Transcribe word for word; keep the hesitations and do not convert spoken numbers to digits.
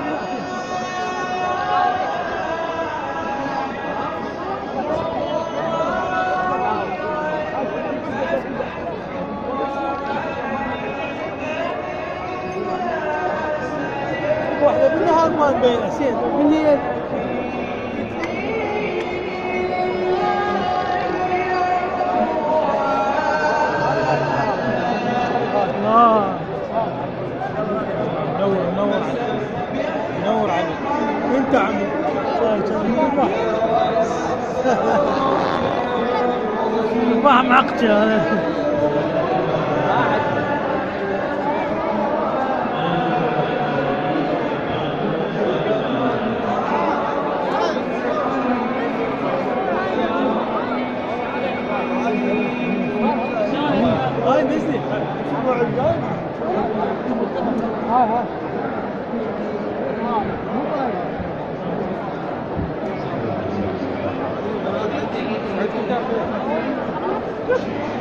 واحدة بالنهار ما نبين سير بالليل. الله منور منور منور عليك انت عمي صباح معقتي هاي نزلي الاسبوع الجاي هاي هاي Thank you.